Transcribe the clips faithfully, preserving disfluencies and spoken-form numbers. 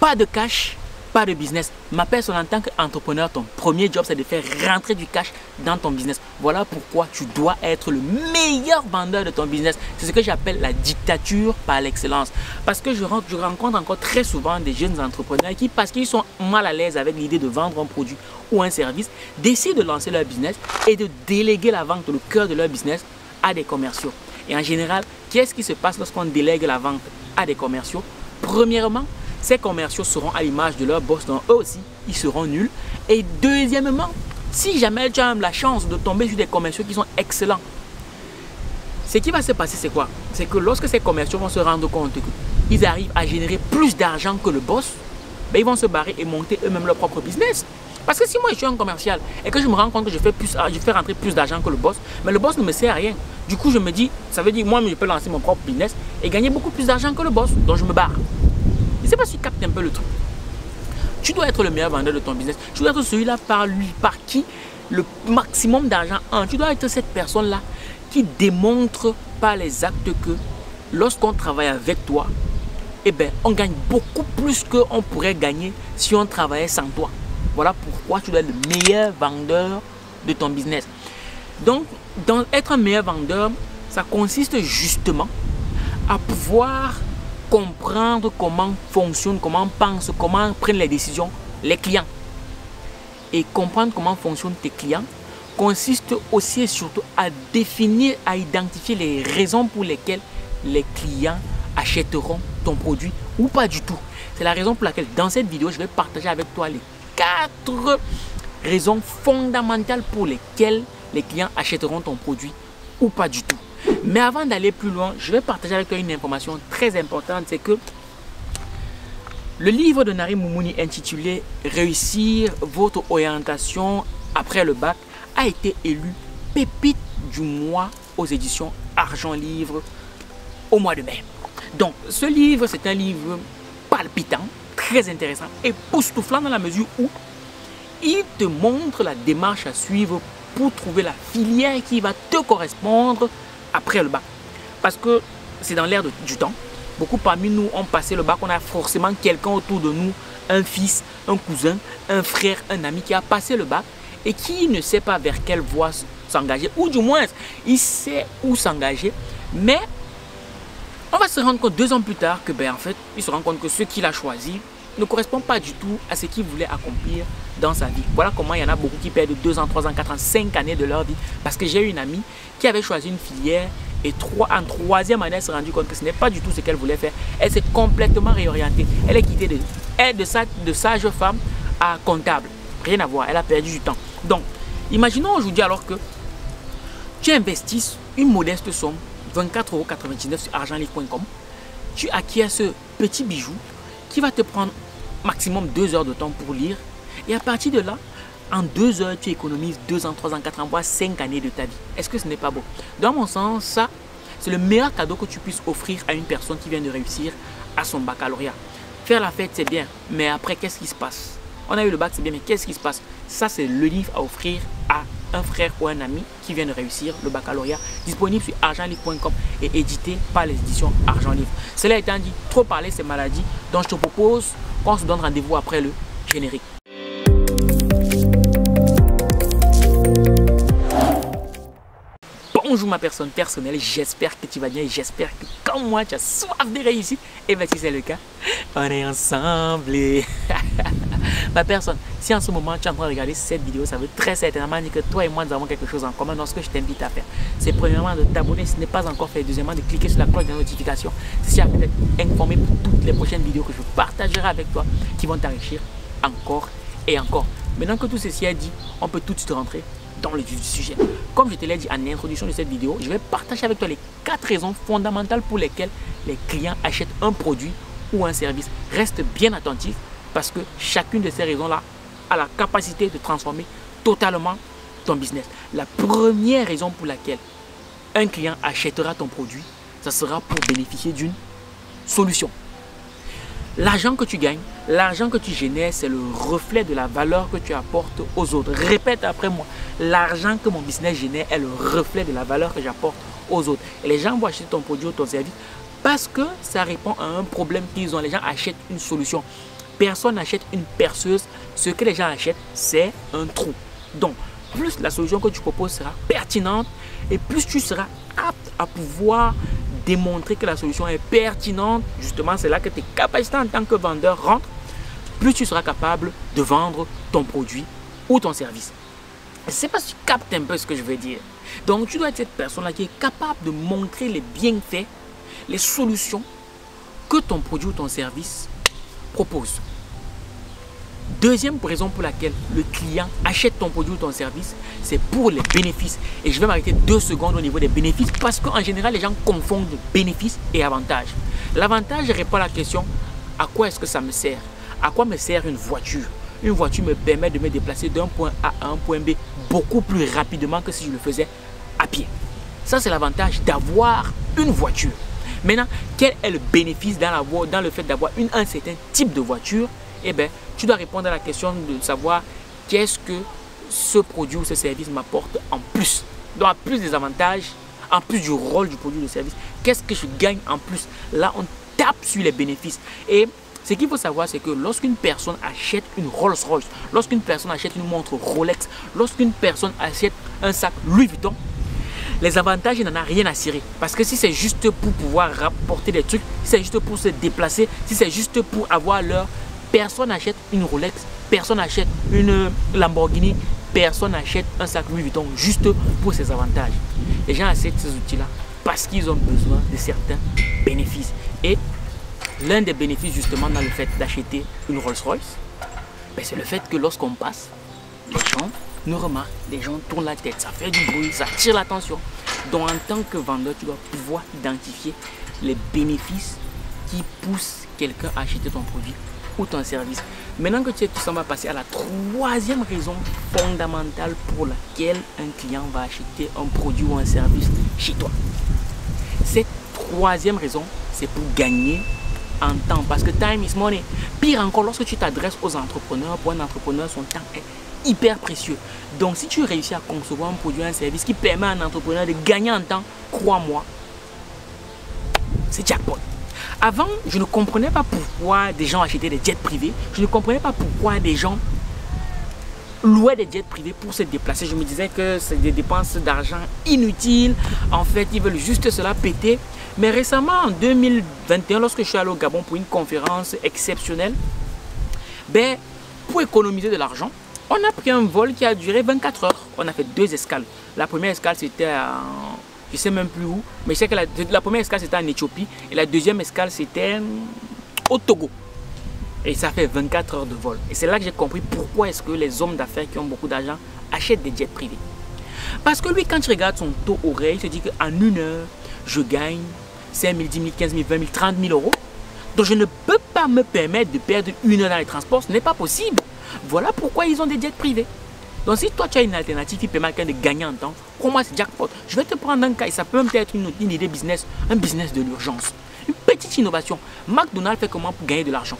Pas de cash, pas de business. Ma personne, en tant qu'entrepreneur, ton premier job, c'est de faire rentrer du cash dans ton business. Voilà pourquoi tu dois être le meilleur vendeur de ton business. C'est ce que j'appelle la dictature par l'excellence. Parce que je, je rencontre encore très souvent des jeunes entrepreneurs qui, parce qu'ils sont mal à l'aise avec l'idée de vendre un produit ou un service, décident de lancer leur business et de déléguer la vente, le cœur de leur business, à des commerciaux. Et en général, qu'est-ce qui se passe lorsqu'on délègue la vente à des commerciaux? Premièrement, ces commerciaux seront à l'image de leur boss, donc eux aussi, ils seront nuls. Et deuxièmement, si jamais tu as la chance de tomber sur des commerciaux qui sont excellents, ce qui va se passer, c'est quoi? C'est que lorsque ces commerciaux vont se rendre compte qu'ils arrivent à générer plus d'argent que le boss, ben ils vont se barrer et monter eux-mêmes leur propre business. Parce que si moi je suis un commercial et que je me rends compte que je fais, plus, je fais rentrer plus d'argent que le boss, mais le boss ne me sert à rien. Du coup, je me dis, ça veut dire moi, je peux lancer mon propre business et gagner beaucoup plus d'argent que le boss. Donc, je me barre. Je ne sais pas si tu captes un peu le truc. Tu dois être le meilleur vendeur de ton business. Tu dois être celui-là par lui, par qui le maximum d'argent entre. Tu dois être cette personne-là qui démontre par les actes que lorsqu'on travaille avec toi, eh ben, on gagne beaucoup plus qu'on pourrait gagner si on travaillait sans toi. Voilà pourquoi tu dois être le meilleur vendeur de ton business. Donc, dans être un meilleur vendeur, ça consiste justement à pouvoir comprendre comment fonctionnent, comment pensent, comment prennent les décisions les clients. Et comprendre comment fonctionnent tes clients consiste aussi et surtout à définir, à identifier les raisons pour lesquelles les clients achèteront ton produit ou pas du tout. C'est la raison pour laquelle dans cette vidéo, je vais partager avec toi les quatre raisons fondamentales pour lesquelles les clients achèteront ton produit ou pas du tout. Mais avant d'aller plus loin, je vais partager avec toi une information très importante, c'est que le livre de Nari Moumouni intitulé « Réussir votre orientation après le bac » a été élu pépite du mois aux éditions Argent Livre au mois de mai. Donc, ce livre, c'est un livre palpitant, très intéressant, époustouflant dans la mesure où il te montre la démarche à suivre pour trouver la filière qui va te correspondre après le bac. Parce que c'est dans l'air du temps. Beaucoup parmi nous ont passé le bac. On a forcément quelqu'un autour de nous, un fils, un cousin, un frère, un ami qui a passé le bac et qui ne sait pas vers quelle voie s'engager. Ou du moins, il sait où s'engager. Mais on va se rendre compte deux ans plus tard que, ben, en fait, il se rend compte que ce qu'il a choisi ne correspond pas du tout à ce qu'il voulait accomplir dans sa vie. Voilà comment il y en a beaucoup qui perdent deux ans, trois ans, quatre ans, cinq années de leur vie. Parce que j'ai eu une amie qui avait choisi une filière et trois, en troisième année, elle s'est rendue compte que ce n'est pas du tout ce qu'elle voulait faire. Elle s'est complètement réorientée. Elle est quittée de, elle, de, sa, de sage femme à comptable. Rien à voir, elle a perdu du temps. Donc, imaginons aujourd'hui alors que tu investis une modeste somme, vingt-quatre euros quatre-vingt-dix-neuf sur argent livre point com. Tu acquiers ce petit bijou qui va te prendre maximum deux heures de temps pour lire. Et à partir de là, en deux heures, tu économises deux ans, trois ans, quatre ans, voire cinq années de ta vie. Est-ce que ce n'est pas beau? Dans mon sens, ça, c'est le meilleur cadeau que tu puisses offrir à une personne qui vient de réussir à son baccalauréat. Faire la fête, c'est bien, mais après, qu'est-ce qui se passe? On a eu le bac, c'est bien, mais qu'est-ce qui se passe? Ça, c'est le livre à offrir à un frère ou un ami qui vient de réussir le baccalauréat, disponible sur argent livre point com et édité par les éditions Argent Livre. Cela étant dit, trop parler, c'est maladie. Donc, je te propose qu'on se donne rendez-vous après le générique. Bonjour ma personne personnelle, j'espère que tu vas bien et j'espère que comme moi tu as soif de réussite. Et bien si c'est le cas, on est ensemble. Et ma personne, si en ce moment tu es en train de regarder cette vidéo, ça veut très certainement dire que toi et moi nous avons quelque chose en commun. Donc ce que je t'invite à faire, c'est premièrement de t'abonner si ce n'est pas encore fait. Deuxièmement de cliquer sur la cloche de notification si tu as peut-être informé pour toutes les prochaines vidéos que je partagerai avec toi qui vont t'enrichir encore et encore. Maintenant que tout ceci est dit, on peut tout de suite rentrer dans le vif du sujet. Comme je te l'ai dit en introduction de cette vidéo, je vais partager avec toi les quatre raisons fondamentales pour lesquelles les clients achètent un produit ou un service. Reste bien attentif parce que chacune de ces raisons-là a la capacité de transformer totalement ton business. La première raison pour laquelle un client achètera ton produit, ça sera pour bénéficier d'une solution. L'argent que tu gagnes, l'argent que tu génères, c'est le reflet de la valeur que tu apportes aux autres. Répète après moi, l'argent que mon business génère est le reflet de la valeur que j'apporte aux autres. Et les gens vont acheter ton produit ou ton service parce que ça répond à un problème qu'ils ont. Les gens achètent une solution. Personne n'achète une perceuse. Ce que les gens achètent, c'est un trou. Donc, plus la solution que tu proposes sera pertinente et plus tu seras apte à pouvoir démontrer que la solution est pertinente, justement, c'est là que tes capacités en tant que vendeur rentrent, plus tu seras capable de vendre ton produit ou ton service. Je ne sais pas si tu captes un peu ce que je veux dire. Donc, tu dois être cette personne-là qui est capable de montrer les bienfaits, les solutions que ton produit ou ton service propose. Deuxième raison pour laquelle le client achète ton produit ou ton service, c'est pour les bénéfices. Et je vais m'arrêter deux secondes au niveau des bénéfices parce qu'en général, les gens confondent bénéfices et avantages. L'avantage répond à la question, à quoi est-ce que ça me sert? À quoi me sert une voiture? Une voiture me permet de me déplacer d'un point A à un point B beaucoup plus rapidement que si je le faisais à pied. Ça, c'est l'avantage d'avoir une voiture. Maintenant, quel est le bénéfice dans, la, dans le fait d'avoir un certain type de voiture? Eh bien, tu dois répondre à la question de savoir qu'est-ce que ce produit ou ce service m'apporte en plus. Donc, en plus des avantages, en plus du rôle du produit ou du service, qu'est-ce que je gagne en plus? Là, on tape sur les bénéfices. Et ce qu'il faut savoir, c'est que lorsqu'une personne achète une Rolls-Royce, lorsqu'une personne achète une montre Rolex, lorsqu'une personne achète un sac Louis Vuitton, les avantages, il n'en a rien à cirer. Parce que si c'est juste pour pouvoir rapporter des trucs, si c'est juste pour se déplacer, si c'est juste pour avoir l'heure, personne n'achète une Rolex, personne n'achète une Lamborghini, personne n'achète un sac Louis Vuitton juste pour ses avantages. Les gens achètent ces outils-là parce qu'ils ont besoin de certains bénéfices. Et l'un des bénéfices justement dans le fait d'acheter une Rolls-Royce, ben c'est le fait que lorsqu'on passe, les gens nous remarquent, les gens tournent la tête, ça fait du bruit, ça attire l'attention. Donc en tant que vendeur, tu dois pouvoir identifier les bénéfices qui poussent quelqu'un à acheter ton produit ou ton service. Maintenant que tu sais tout ça, on va passer à la troisième raison fondamentale pour laquelle un client va acheter un produit ou un service chez toi. Cette troisième raison, c'est pour gagner en temps, parce que time is money. Pire encore, lorsque tu t'adresses aux entrepreneurs, pour un entrepreneur, son temps est hyper précieux. Donc si tu réussis à concevoir un produit, un service qui permet à un entrepreneur de gagner en temps, crois-moi, c'est jackpot. Avant, je ne comprenais pas pourquoi des gens achetaient des jets privés. Je ne comprenais pas pourquoi des gens louaient des jets privés pour se déplacer. Je me disais que c'est des dépenses d'argent inutiles. En fait, ils veulent juste cela péter. Mais récemment, en deux mille vingt et un, lorsque je suis allé au Gabon pour une conférence exceptionnelle, ben, pour économiser de l'argent, on a pris un vol qui a duré vingt-quatre heures. On a fait deux escales. La première escale, c'était à... je ne sais même plus où, mais je sais que la, la première escale c'était en Éthiopie et la deuxième escale c'était au Togo. Et ça fait vingt-quatre heures de vol. Et c'est là que j'ai compris pourquoi est-ce que les hommes d'affaires qui ont beaucoup d'argent achètent des jets privés. Parce que lui, quand tu regardes son taux horaire, il se dit qu'en une heure, je gagne cinq mille, dix mille, quinze mille, vingt mille, trente mille euros. Donc je ne peux pas me permettre de perdre une heure dans les transports, ce n'est pas possible. Voilà pourquoi ils ont des jets privés. Donc si toi tu as une alternative qui permet à quelqu'un de gagner en temps, pour moi c'est jackpot. Je vais te prendre un cas et ça peut même être une, une idée business, un business de l'urgence. Une petite innovation. McDonald's fait comment pour gagner de l'argent?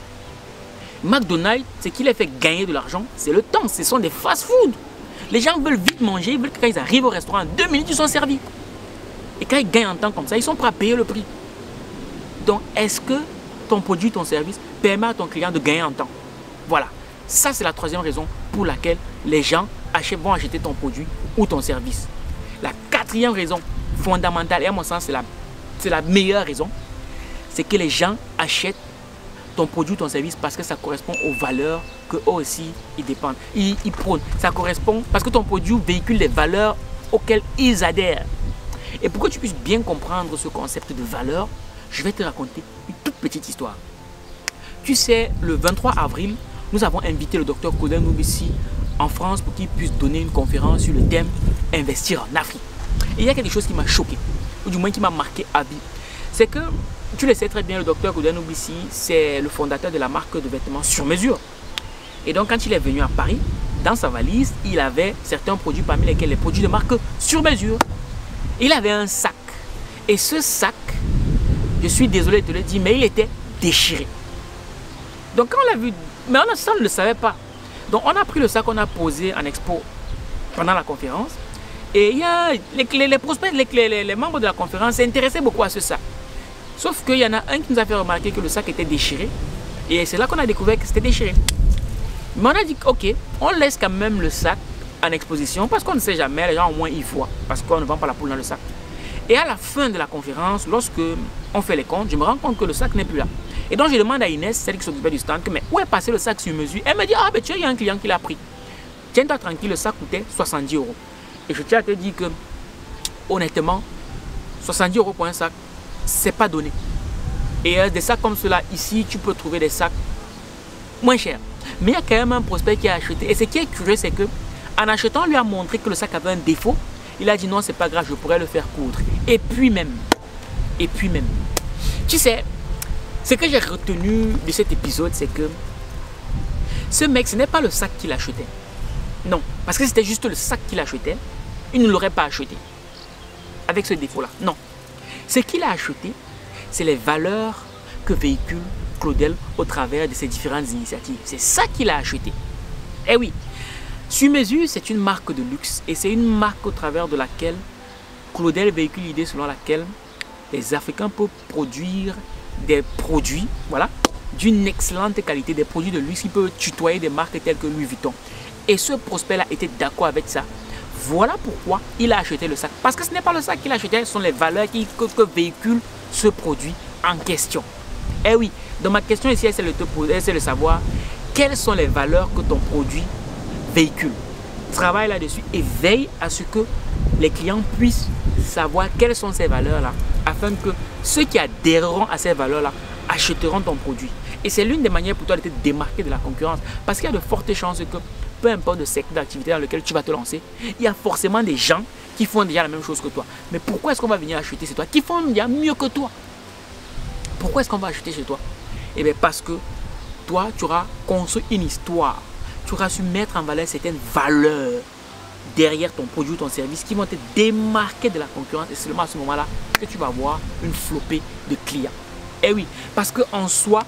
McDonald's, ce qui les fait gagner de l'argent, c'est le temps. Ce sont des fast-food. Les gens veulent vite manger, ils veulent que quand ils arrivent au restaurant, en deux minutes ils sont servis. Et quand ils gagnent en temps comme ça, ils sont prêts à payer le prix. Donc est-ce que ton produit, ton service permet à ton client de gagner en temps? Voilà. Ça, c'est la troisième raison pour laquelle les gens achètent, vont acheter ton produit ou ton service. La quatrième raison fondamentale, et à mon sens, c'est la, c'est la meilleure raison, c'est que les gens achètent ton produit ou ton service parce que ça correspond aux valeurs qu'eux aussi ils dépendent. Ils, ils prônent. Ça correspond parce que ton produit véhicule les valeurs auxquelles ils adhèrent. Et pour que tu puisses bien comprendre ce concept de valeur, je vais te raconter une toute petite histoire. Tu sais, le vingt-trois avril, nous avons invité le docteur Kodin Noubissi en France pour qu'il puisse donner une conférence sur le thème « Investir en Afrique ». Et il y a quelque chose qui m'a choqué, ou du moins qui m'a marqué à vie. C'est que, tu le sais très bien, le docteur Kodin Noubissi, c'est le fondateur de la marque de vêtements sur mesure. Et donc, quand il est venu à Paris, dans sa valise, il avait certains produits, parmi lesquels les produits de marque sur mesure. Il avait un sac. Et ce sac, je suis désolé de te le dire, mais il était déchiré. Donc, quand on l'a vu, mais on, ça, on ne le savait pas. Donc, on a pris le sac, on a posé en expo pendant la conférence. Et il y a les, les, les prospects, les, les, les membres de la conférence s'intéressaient beaucoup à ce sac. Sauf qu'il y en a un qui nous a fait remarquer que le sac était déchiré. Et c'est là qu'on a découvert que c'était déchiré. Mais on a dit, ok, on laisse quand même le sac en exposition parce qu'on ne sait jamais, les gens au moins y voient, parce qu'on ne vend pas la poule dans le sac. Et à la fin de la conférence, lorsque on fait les comptes, je me rends compte que le sac n'est plus là. Et donc je demande à Inès, celle qui s'occupait du stand, que, mais où est passé le sac sur mesure? Elle me dit, ah ben tu as, il y a un client qui l'a pris. Tiens-toi tranquille, le sac coûtait soixante-dix euros. Et je tiens à te dire que, honnêtement, soixante-dix euros pour un sac, c'est pas donné. Et euh, des sacs comme cela, ici, tu peux trouver des sacs moins chers. Mais il y a quand même un prospect qui a acheté. Et ce qui est curieux, c'est que en achetant, on lui a montré que le sac avait un défaut. Il a dit non, c'est pas grave, je pourrais le faire coudre. Et puis même, et puis même, tu sais, ce que j'ai retenu de cet épisode, c'est que ce mec, ce n'est pas le sac qu'il achetait. Non, parce que c'était juste le sac qu'il achetait, il ne l'aurait pas acheté avec ce défaut-là. Non, ce qu'il a acheté, c'est les valeurs que véhicule Claudel au travers de ses différentes initiatives. C'est ça qu'il a acheté. Eh oui, Sur Mesure, c'est une marque de luxe et c'est une marque au travers de laquelle Claudel véhicule l'idée selon laquelle les Africains peuvent produire des produits, voilà, d'une excellente qualité, des produits de luxe qui peuvent tutoyer des marques telles que Louis Vuitton. Et ce prospect-là était d'accord avec ça. Voilà pourquoi il a acheté le sac. Parce que ce n'est pas le sac qu'il a acheté, ce sont les valeurs qui, que, que véhicule ce produit en question. Eh oui, donc ma question ici, c'est de te poser, c'est de savoir quelles sont les valeurs que ton produit véhicule. Travaille là-dessus et veille à ce que les clients puissent savoir quelles sont ces valeurs-là, afin que ceux qui adhéreront à ces valeurs-là achèteront ton produit. Et c'est l'une des manières pour toi de te démarquer de la concurrence, parce qu'il y a de fortes chances que peu importe le secteur d'activité dans lequel tu vas te lancer, il y a forcément des gens qui font déjà la même chose que toi. Mais pourquoi est-ce qu'on va venir acheter chez toi, qui font déjà mieux que toi? Pourquoi est-ce qu'on va acheter chez toi? Eh bien parce que toi, tu auras construit une histoire. Tu auras su mettre en valeur certaines valeurs derrière ton produit ou ton service qui vont te démarquer de la concurrence. Et c'est seulement à ce moment-là que tu vas avoir une flopée de clients. Eh oui, parce qu'en soi,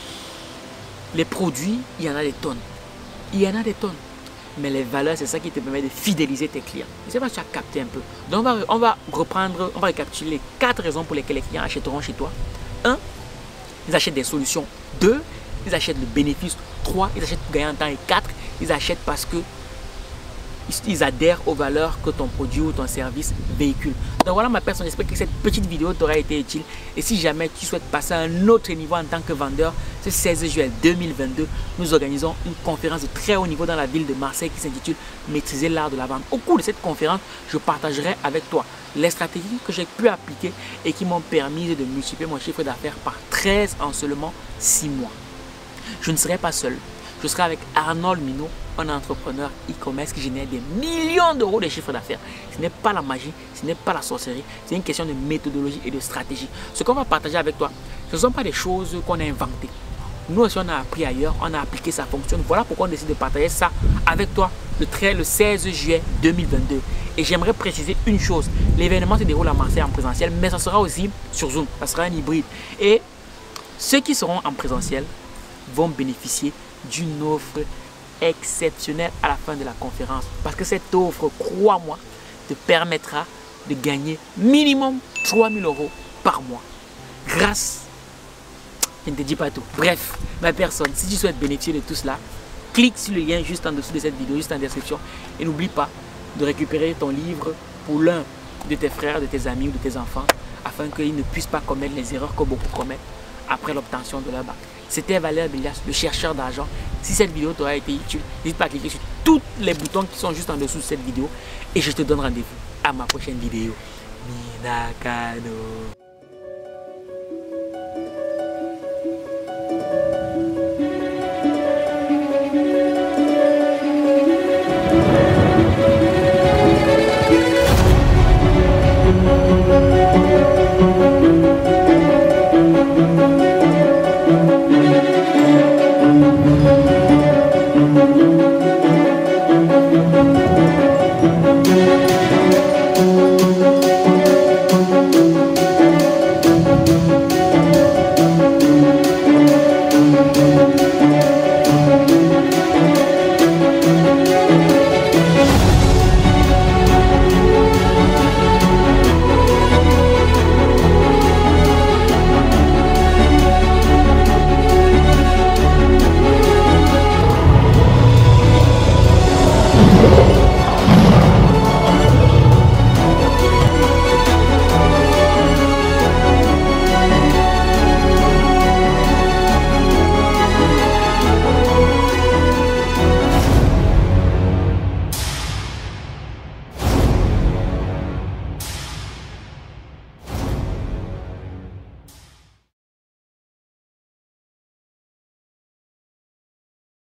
les produits, il y en a des tonnes. Il y en a des tonnes. Mais les valeurs, c'est ça qui te permet de fidéliser tes clients. Je ne sais pas si tu as capté un peu. Donc, on va, on va reprendre, on va récapituler les quatre raisons pour lesquelles les clients achèteront chez toi. un. Ils achètent des solutions. deux. Ils achètent le bénéfice. trois. Ils achètent pour gagner en temps. Et quatre. Ils achètent parce que ils adhèrent aux valeurs que ton produit ou ton service véhicule. Donc voilà ma personne, j'espère que cette petite vidéo t'aura été utile. Et si jamais tu souhaites passer à un autre niveau en tant que vendeur, ce seize juillet deux mille vingt-deux, nous organisons une conférence de très haut niveau dans la ville de Marseille qui s'intitule Maîtriser l'art de la vente. Au cours de cette conférence, je partagerai avec toi les stratégies que j'ai pu appliquer et qui m'ont permis de multiplier mon chiffre d'affaires par treize en seulement six mois. Je ne serai pas seul. Je serai avec Arnold Minot, un entrepreneur e-commerce qui génère des millions d'euros de chiffre d'affaires. Ce n'est pas la magie, ce n'est pas la sorcellerie, c'est une question de méthodologie et de stratégie. Ce qu'on va partager avec toi, ce ne sont pas des choses qu'on a inventées. Nous aussi, on a appris ailleurs, on a appliqué, ça fonctionne. Voilà pourquoi on décide de partager ça avec toi le seize juillet deux mille vingt-deux. Et j'aimerais préciser une chose, l'événement se déroule à Marseille en présentiel, mais ça sera aussi sur Zoom, ça sera un hybride. Et ceux qui seront en présentiel vont bénéficier d'une offre exceptionnelle à la fin de la conférence. Parce que cette offre, crois-moi, te permettra de gagner minimum trois mille euros par mois. Grâce, je ne te dis pas tout. Bref, ma personne, si tu souhaites bénéficier de tout cela, clique sur le lien juste en dessous de cette vidéo, juste en description. Et n'oublie pas de récupérer ton livre pour l'un de tes frères, de tes amis ou de tes enfants, afin qu'ils ne puissent pas commettre les erreurs que beaucoup commettent après l'obtention de leur bac. C'était Valère Bélias, le chercheur d'argent. Si cette vidéo t'aura été utile, n'hésite pas à cliquer sur tous les boutons qui sont juste en dessous de cette vidéo. Et je te donne rendez-vous à ma prochaine vidéo. Minakano.